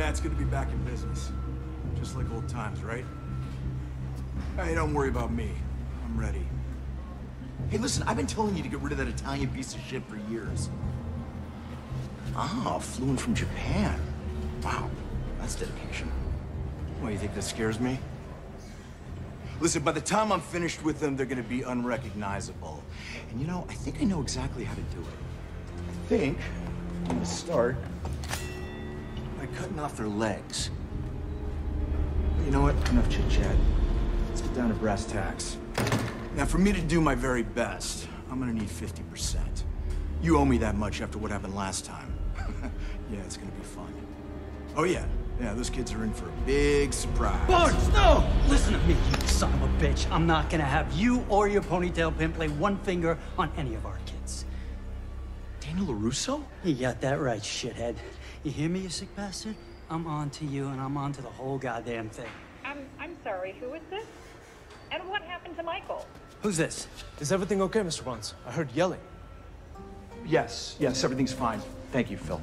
it's good to be back in business. Just like old times, right? Hey, don't worry about me. I'm ready. Hey, listen, I've been telling you to get rid of that Italian piece of shit for years. Ah, flew in from Japan. Wow, that's dedication. Why, you think that scares me? Listen, by the time I'm finished with them, they're gonna be unrecognizable. And you know, I think I know exactly how to do it. I think I'm gonna start by cutting off their legs. But you know what? Enough chit-chat. Let's get down to brass tacks. Now, for me to do my very best, I'm gonna need 50%. You owe me that much after what happened last time. Yeah, it's gonna be fun. Oh yeah, those kids are in for a big surprise. Barnes, no! Listen to me, you son of a bitch. I'm not gonna have you or your ponytail pimp lay one finger on any of our kids. Daniel LaRusso? You got that right, shithead. You hear me, you sick bastard? I'm on to you, and I'm on to the whole goddamn thing. I'm sorry, who is this? And what happened to Michael? Who's this? Is everything okay, Mr. Barnes? I heard yelling. Yes, everything's fine. Thank you, Phil.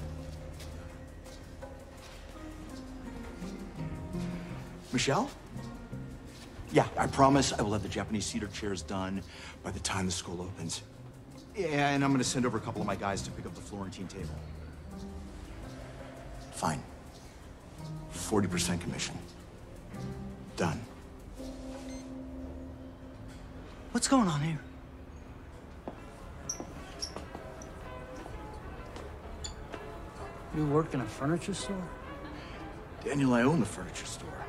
Michelle? Yeah, I promise I will have the Japanese cedar chairs done by the time the school opens. Yeah, and I'm gonna send over a couple of my guys to pick up the Florentine table. Fine. 40% commission. Done. What's going on here? You work in a furniture store? Daniel, I own the furniture store.